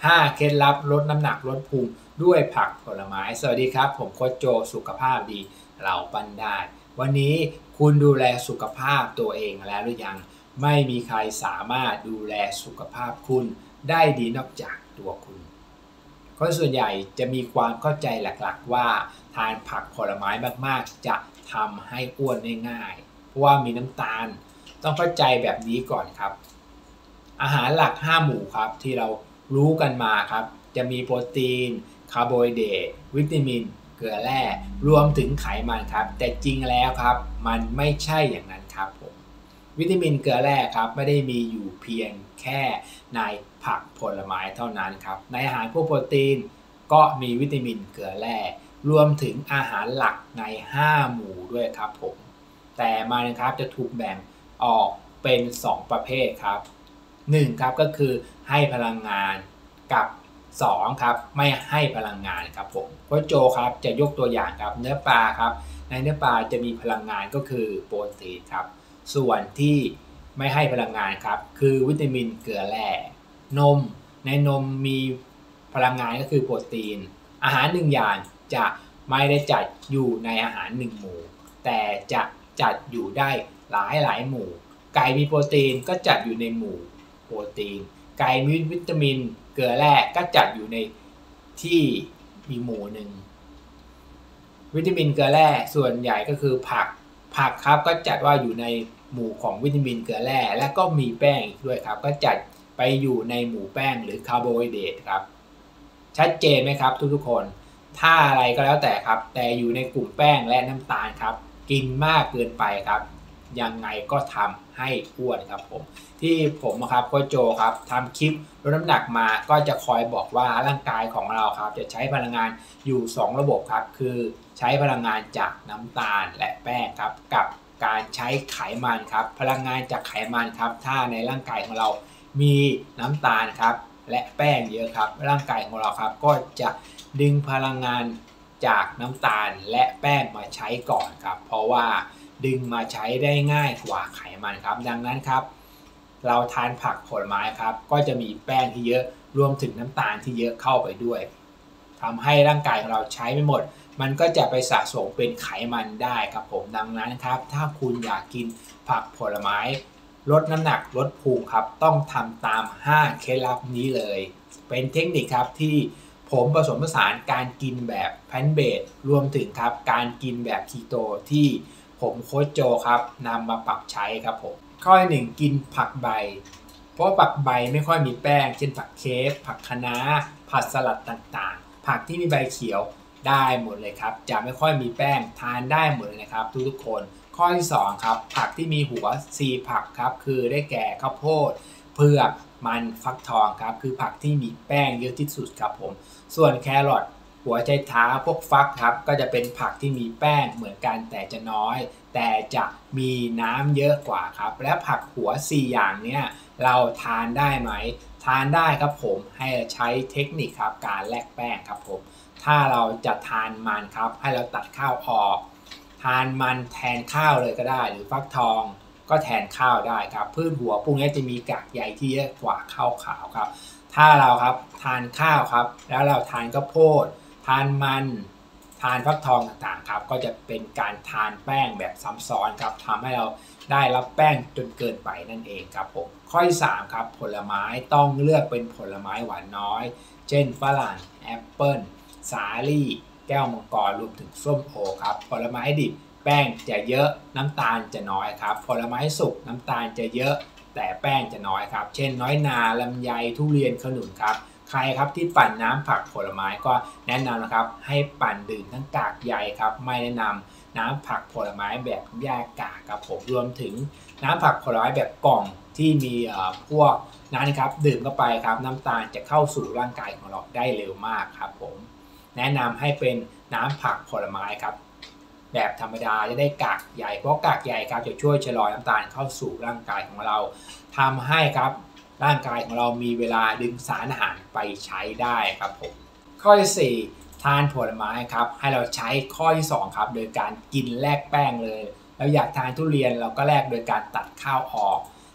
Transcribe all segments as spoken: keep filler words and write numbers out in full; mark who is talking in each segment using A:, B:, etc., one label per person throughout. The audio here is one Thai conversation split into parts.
A: ห้าเคล็ดลับลดน้ำหนักลดพุงด้วยผักผลไม้สวัสดีครับผมโค้ชโจสุขภาพดีเราปั้นได้วันนี้คุณดูแลสุขภาพตัวเองแล้วหรือยังไม่มีใครสามารถดูแลสุขภาพคุณได้ดีนอกจากตัวคุณคนส่วนใหญ่จะมีความเข้าใจหลักๆว่าทานผักผลไม้มากๆจะทำให้อ้วนได้ง่ายเพราะว่ามีน้ำตาลต้องเข้าใจแบบนี้ก่อนครับอาหารหลักห้าหมู่ครับที่เรารู้กันมาครับจะมีโปรตีนคาร์โบไฮเดรตวิตามินเกลือแร่รวมถึงไขมันครับแต่จริงแล้วครับมันไม่ใช่อย่างนั้นครับผมวิตามินเกลือแร่ครับไม่ได้มีอยู่เพียงแค่ในผักผลไม้เท่านั้นครับในอาหารพวกโปรตีนก็มีวิตามินเกลือแร่รวมถึงอาหารหลักในห้าหมู่ด้วยครับผมแต่มันครับจะถูกแบ่งออกเป็นสองประเภทครับหนึ่งครับก็คือให้พลังงานกับสองครับไม่ให้พลังงานครับผมโค้ชโจครับจะยกตัวอย่างครับเนื้อปลาครับในเนื้อปลาจะมีพลังงานก็คือโปรตีนครับส่วนที่ไม่ให้พลังงานครับคือวิตามินเกลือแร่นมในนมมีพลังงานก็คือโปรตีนอาหารหนึ่งอย่างจะไม่ได้จัดอยู่ในอาหารหนึ่งหมู่แต่จะจัดอยู่ได้หลายหลายหมู่ไก่มีโปรตีนก็จัดอยู่ในหมู่โปรตีนไก่มีวิตามินเกลือแร่ก็จัดอยู่ในที่มีหมู่หนึ่งวิตามินเกลือแร่ส่วนใหญ่ก็คือผักผักครับก็จัดว่าอยู่ในหมู่ของวิตามินเกลือแร่และก็มีแป้งอีกด้วยครับก็จัดไปอยู่ในหมู่แป้งหรือคาร์โบไฮเดรตครับชัดเจนไหมครับทุกๆคนถ้าอะไรก็แล้วแต่ครับแต่อยู่ในกลุ่มแป้งและน้ำตาลครับกินมากเกินไปครับยังไงก็ทำให้อ้วนครับผมที่ผมครับโค้ชโจครับทำคลิปลดน้ำหนักมาก็จะคอยบอกว่าร่างกายของเราครับจะใช้พลังงานอยู่สองระบบครับคือใช้พลังงานจากน้ำตาลและแป้งครับกับการใช้ไขมันครับพลังงานจากไขมันครับถ้าในร่างกายของเรามีน้ำตาลครับและแป้งเยอะครับร่างกายของเราครับก็จะดึงพลังงานจากน้ำตาลและแป้งมาใช้ก่อนครับเพราะว่าดึงมาใช้ได้ง่ายกว่าไขมันครับดังนั้นครับเราทานผักผลไม้ครับก็จะมีแป้งที่เยอะรวมถึงน้ำตาลที่เยอะเข้าไปด้วยทำให้ร่างกายของเราใช้ไม่หมดมันก็จะไปสะสมเป็นไขมันได้ครับผมดังนั้นครับถ้าคุณอยากกินผักผลไม้ลดน้ำหนักลดพุงครับต้องทำตามห้าเคล็ดลับนี้เลยเป็นเทคนิคครับที่ผมผสมผสานการกินแบบแพลนท์เบสรวมถึงครับการกินแบบคีโตที่ผมโค้ชโจครับนำมาปรับใช้ครับผมข้อที่หนึ่งกินผักใบเพราะผักใบไม่ค่อยมีแป้งเช่นผักเคฟผักคะน้าผักสลัดต่างๆผักที่มีใบเขียวได้หมดเลยครับจะไม่ค่อยมีแป้งทานได้หมดเลยนะครับทุกๆคนข้อที่สองครับผักที่มีหัวสี่ผักครับคือได้แก่ข้าวโพดเผือกมันฟักทองครับคือผักที่มีแป้งเยอะที่สุดครับผมส่วนแครอทหัวไชเท้าพวกฟักครับก็จะเป็นผักที่มีแป้งเหมือนกันแต่จะน้อยแต่จะมีน้ำเยอะกว่าครับและผักหัวสี่อย่างเนี้ยเราทานได้ไหมทานได้ครับผมให้ใช้เทคนิคครับการแลกแป้งครับผมถ้าเราจะทานมันครับให้เราตัดข้าวออกทานมันแทนข้าวเลยก็ได้หรือฟักทองก็แทนข้าวได้ครับพืชหัวพวกนี้จะมีกากใยที่เยอะกว่าข้าวขาวครับถ้าเราครับทานข้าวครับแล้วเราทานข้าวโพดทานมันทานฟักทองต่างๆครับก็จะเป็นการทานแป้งแบบซ้ำซ้อนครับทำให้เราได้รับแป้งจนเกินไปนั่นเองครับผมข้อที่สามครับผลไม้ต้องเลือกเป็นผลไม้หวานน้อยเช่นฝรั่งแอปเปิ้ลสาลี่แก้วมังกรรวมถึงส้มโอครับผลไม้ดิบแป้งจะเยอะน้ำตาลจะน้อยครับผลไม้สุกน้ำตาลจะเยอะแต่แป้งจะน้อยครับเช่นน้อยนาลำไยทุเรียนขนุนครับใครครับที่ปั่นน้ำผักผลไม้ก็แนะนำนะครับให้ปั่นดื่มทั้งกากใยครับไม่แนะนำน้ำผักผลไม้แบบแยกกากครับผมรวมถึงน้ำผักผลไม้แบบกล่องที่มีพวกนั้นครับดื่มเข้าไปครับน้ำตาลจะเข้าสู่ร่างกายของเราได้เร็วมากครับผมแนะนำให้เป็นน้ำผักผลไม้ครับแบบธรรมดาจะได้กากใยเพราะกากใยครับจะช่วยชะลอน้ำตาลเข้าสู่ร่างกายของเราทำให้ครับร่างกายของเรามีเวลาดึงสารอาหารไปใช้ได้ครับผมข้อที่สี่ทานผลไม้ครับให้เราใช้ข้อที่สองครับโดยการกินแลกแป้งเลยเราอยากทานทุเรียนเราก็แลกโดยการตัดข้าวออก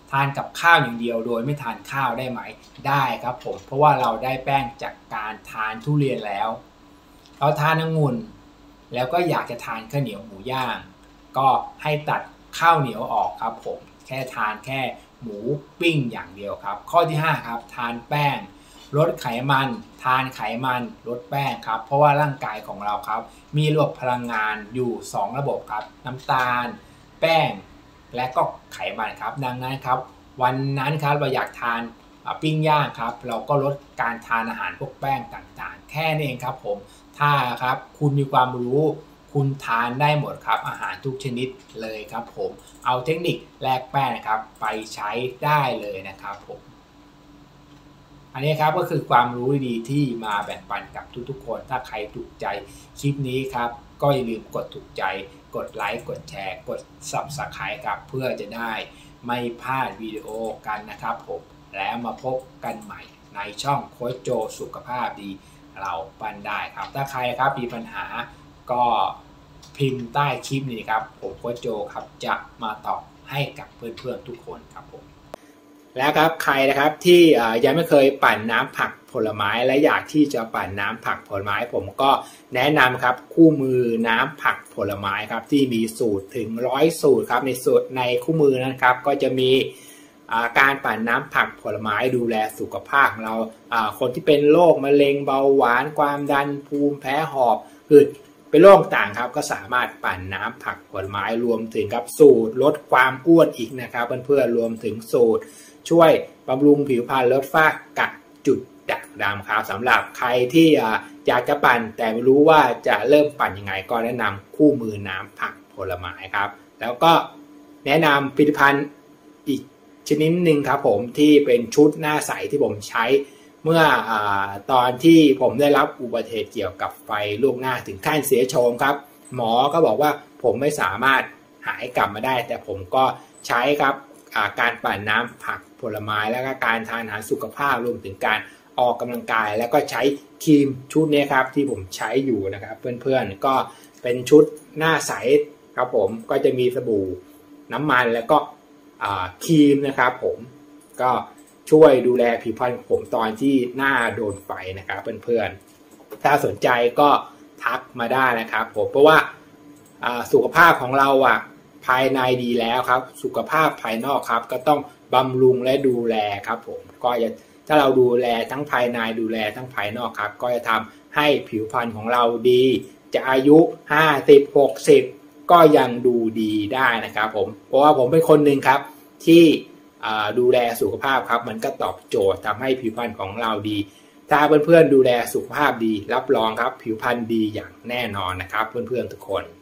A: ทานกับข้าวอย่างเดียวโดยไม่ทานข้าวได้ไหมได้ครับผมเพราะว่าเราได้แป้งจากการทานทุเรียนแล้วเราทานองุ่นแล้วก็อยากจะทานข้าวเหนียวหมูย่างก็ให้ตัดข้าวเหนียวออกครับผมแค่ทานแค่หมูปิ้งอย่างเดียวครับข้อที่ห้าครับทานแป้งลดไขมันทานไขมันลดแป้งครับเพราะว่าร่างกายของเราครับมีระบบพลังงานอยู่สองระบบครับน้ำตาลแป้งและก็ไขมันครับดังนั้นครับวันนั้นครับเราอยากทานปิ้งย่างครับเราก็ลดการทานอาหารพวกแป้งต่างๆแค่นี้เองครับผมถ้าครับคุณมีความรู้คุณทานได้หมดครับอาหารทุกชนิดเลยครับผมเอาเทคนิคแลกแป้งนะครับไปใช้ได้เลยนะครับผมอันนี้ครับก็คือความรู้ดีที่มาแบ่งปันกับทุกๆคนถ้าใครถูกใจคลิปนี้ครับก็อย่าลืมกดถูกใจกดไลค์กดแชร์กด ซับสไครบ์ ครับเพื่อจะได้ไม่พลาดวิดีโอกันนะครับผมแล้วมาพบกันใหม่ในช่องโค้ชโจสุขภาพดีเราปั้นได้ครับถ้าใครครับมีปัญหาก็พิมพ์ใต้คลิปนี้ครับผมโค้ชโจครับจะมาตอบให้กับเพื่อนๆทุกคนครับผมแล้วครับใครนะครับที่ยังไม่เคยปั่นน้ำผักผลไม้และอยากที่จะปั่นน้ำผักผลไม้ผมก็แนะนำครับคู่มือน้ำผักผลไม้ครับที่มีสูตรถึงร้อยสูตรครับในสูตรในคู่มือนะครับก็จะมีการปั่นน้ำผักผลไม้ดูแลสุขภาพของเราคนที่เป็นโรคมะเร็งเบาหวานความดันภูมิแพ้หอบหืดเป็นโรคต่างครับก็สามารถปั่นน้ำผักผลไม้รวมถึงครับสูตรลดความอ้วนอีกนะครับเพื่อนๆรวมถึงสูตรช่วยบำรุงผิวพรรณลดฝ้ากระจุดด่างดำครับสำหรับใครที่อยากจะปั่นแต่ไม่รู้ว่าจะเริ่มปั่นยังไงก็แนะนำคู่มือน้ำผักผลไม้ครับแล้วก็แนะนำผลิตภัณฑ์อีกชนิดหนึ่งครับผมที่เป็นชุดหน้าใสที่ผมใช้เมื่ออตอนที่ผมได้รับอุบัติเหตุเกี่ยวกับไฟลวกหน้าถึงขั้นเสียโฉมครับหมอก็บอกว่าผมไม่สามารถหายกลับมาได้แต่ผมก็ใช้ครับการปั่นน้ำผักผลไม้แล้วก็การทานอาหารสุขภาพรวมถึงการออกกำลังกายแล้วก็ใช้ครีมชุดนี้ครับที่ผมใช้อยู่นะครับเพื่อนๆก็เป็นชุดหน้าใสครับผมก็จะมีสบู่น้ำมันแล้วก็ครีมนะครับผมก็ช่วยดูแลผิวพรรณของผมตอนที่หน้าโดนไฟนะครับเพื่อนๆถ้าสนใจก็ทักมาได้นะครับผมเพราะว่าสุขภาพของเราอ่ะภายในดีแล้วครับสุขภาพภายนอกครับก็ต้องบำรุงและดูแลครับผมก็จะถ้าเราดูแลทั้งภายในดูแลทั้งภายนอกครับก็จะทำให้ผิวพรรณของเราดีจะอายุห้าสิบ หกสิบก็ยังดูดีได้นะครับผมเพราะว่าผมเป็นคนหนึ่งครับที่ดูแลสุขภาพครับมันก็ตอบโจทย์ทำให้ผิวพรรณของเราดีถ้าเพื่อนๆดูแลสุขภาพดีรับรองครับผิวพรรณดีอย่างแน่นอนนะครับเพื่อนๆทุกคน